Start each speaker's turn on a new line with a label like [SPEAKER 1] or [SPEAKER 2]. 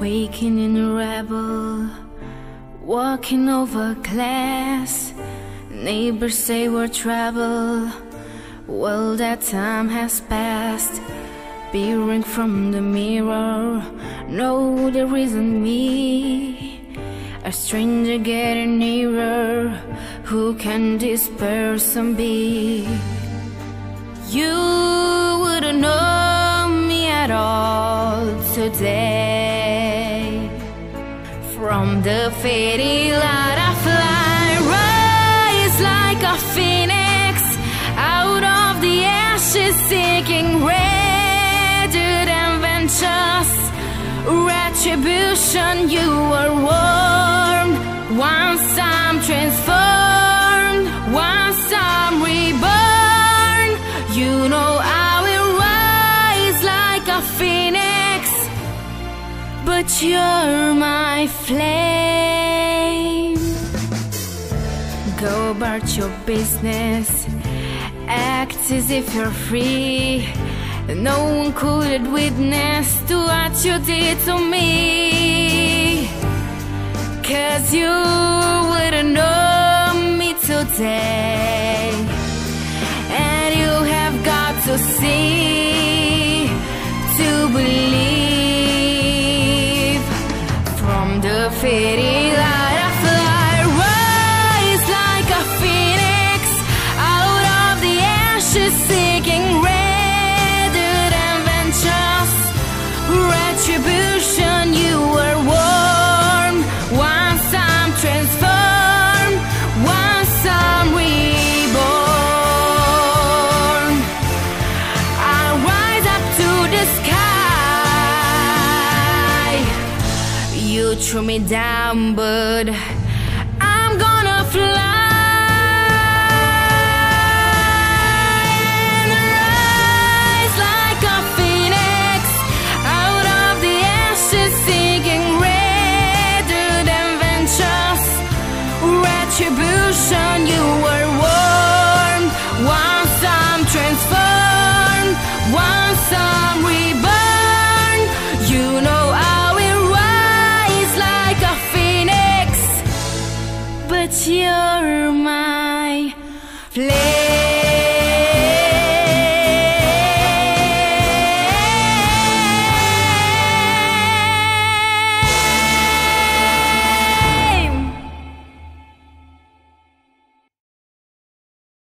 [SPEAKER 1] Waking in a rebel, walking over glass. Neighbors say we're trouble. Well, that time has passed. Peering from the mirror, no, there isn't me. A stranger getting nearer. Who can this person be? You wouldn't know me at all today. From the fading light I fly, rise like a phoenix out of the ashes, seeking radiant adventures. Retribution, you are warmed. Once I'm transformed, once I'm reborn, you know I will rise like a phoenix. But you're my flame. Go about your business, act as if you're free. No one could witness to what you did to me. 'Cause you wouldn't know me today. And you have got to see to believe. From the fading light I fly, rise like a phoenix out of the ashes, seeking radiant adventures. Retribution, you are warm. Once I'm transformed, once I'm reborn, I rise up to the sky. You threw me down, but I'm gonna fly. And rise like a phoenix out of the ashes, seeking radiant adventures. Retribution, you were warm. Once I'm transformed, once I'm reborn, you know I will rise like a phoenix. But you're my flame.